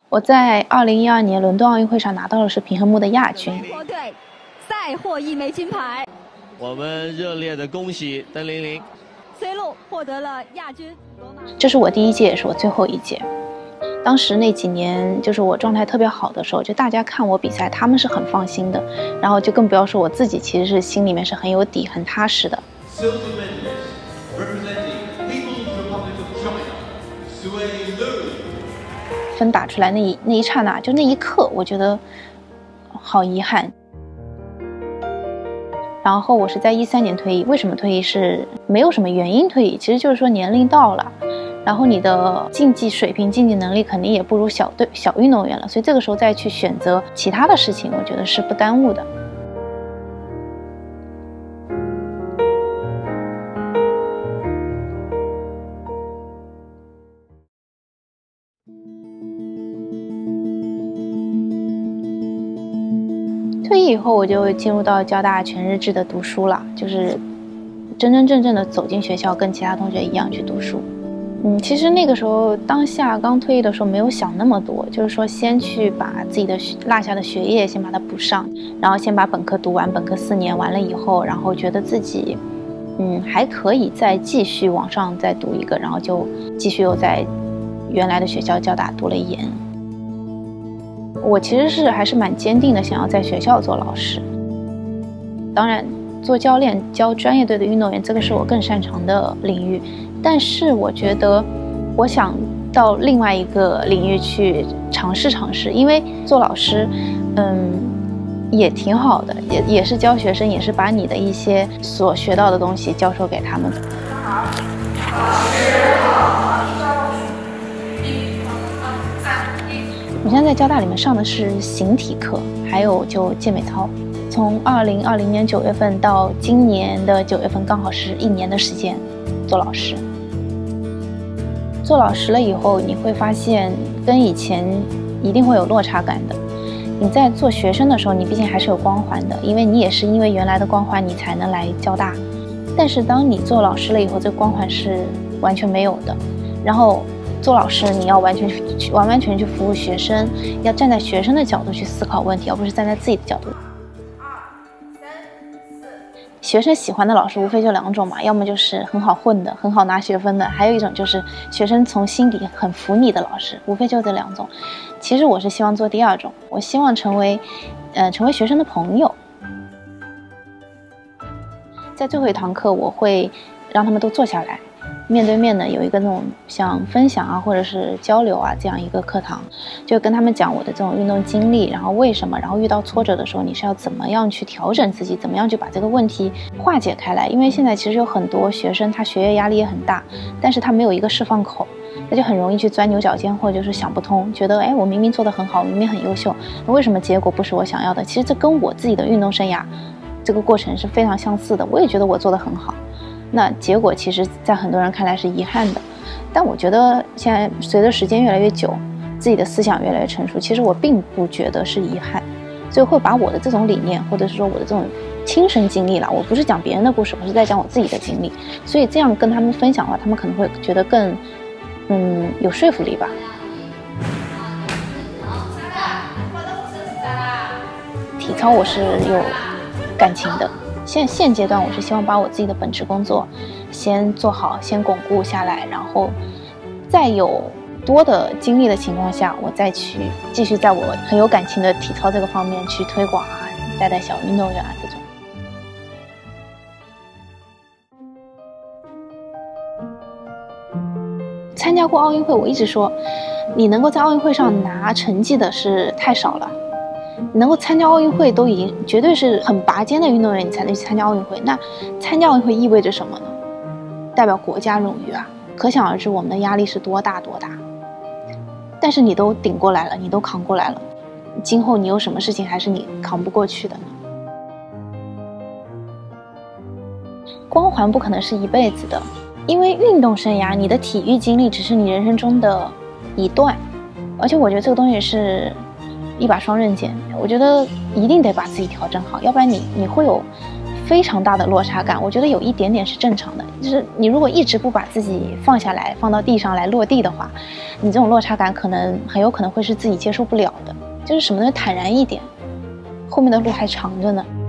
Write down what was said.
我在2012年伦敦奥运会上拿到的是平衡木的亚军。 国队再获1枚金牌。 我们热烈的恭喜邓玲玲。 SUI Lu获得了亚军。 这是我第一届，也是我最后一届。当时那几年，就是我状态特别好的时候，就大家看我比赛，他们是很放心的，然后就更不要说我自己，其实是心里面是很有底、很踏实的。分打出来那一刹那，就那一刻，我觉得好遗憾。然后我是在13年退役，为什么退役？是没有什么原因退役，其实就是说年龄到了，然后你的竞技水平、竞技能力肯定也不如小运动员了，所以这个时候再去选择其他的事情，我觉得是不耽误的。退役以后，我就进入到交大全日制的读书了，就是真真正正的走进学校，跟其他同学一样去读书。其实那个时候当下刚退役的时候没有想那么多，就是说先去把自己的落下的学业先把它补上，然后先把本科读完，本科4年完了以后，然后觉得自己还可以再继续往上再读一个，然后就继续又在原来的学校交大读了1年。我其实还是蛮坚定的，想要在学校做老师。当然，做教练教专业队的运动员，这个是我更擅长的领域。但是我觉得，我想到另外一个领域去尝试尝试，因为做老师，也挺好的，也是教学生，也是把你的一些所学到的东西教授给他们。我现在在交大里面上的是形体课，还有就健美操。从2020年9月份到今年的9月份，刚好是1年的时间做老师。做老师了以后，你会发现跟以前一定会有落差感的。你在做学生的时候，你毕竟还是有光环的，因为你也是因为原来的光环你才能来交大。但是当你做老师了以后，这个光环是完全没有的。然后做老师，你要完全去服务学生，要站在学生的角度去思考问题，而不是站在自己的角度。学生喜欢的老师无非就2种嘛，要么就是很好混的，很好拿学分的，还有一种就是学生从心底很服你的老师，无非就这2种。其实我是希望做第2种，我希望成为学生的朋友。在最后一堂课，我会让他们都坐下来，面对面的有一个那种像分享啊，或者是交流啊这样一个课堂，就跟他们讲我的这种运动经历，然后为什么，然后遇到挫折的时候你是要怎么样去调整自己，怎么样去把这个问题化解开来。因为现在其实有很多学生他学业压力也很大，但是他没有一个释放口，他就很容易去钻牛角尖，或者就是想不通，觉得我明明做得很好，明明很优秀，为什么结果不是我想要的。其实这跟我自己的运动生涯这个过程是非常相似的，我也觉得我做得很好，那结果其实在很多人看来是遗憾的。但我觉得现在随着时间越来越久，自己的思想越来越成熟，其实我并不觉得是遗憾，所以会把我的这种理念，或者是说我的这种亲身经历啦，我不是讲别人的故事，我是在讲我自己的经历，所以这样跟他们分享的话，他们可能会觉得更有说服力吧。体操我是有感情的，现阶段我是希望把我自己的本职工作先做好，先巩固下来，然后再有多的精力的情况下，我再去继续在我很有感情的体操这个方面去推广啊，带小运动员啊这种。参加过奥运会，我一直说，你能够在奥运会上拿成绩的是太少了。能够参加奥运会都已经绝对是很拔尖的运动员，你才能去参加奥运会。那参加奥运会意味着什么呢？代表国家荣誉啊！可想而知我们的压力是多大多大。但是你都顶过来了，你都扛过来了，今后你有什么事情还是你扛不过去的呢？光环不可能是一辈子的，因为运动生涯，你的体育经历只是你人生中的一段，而且我觉得这个东西是一把双刃剑，我觉得一定得把自己调整好，要不然你会有非常大的落差感，我觉得有一点点是正常的。就是你如果一直不把自己放下来，放到地上来落地的话，你这种落差感很有可能会是自己接受不了的。就是什么东西坦然一点，后面的路还长着呢。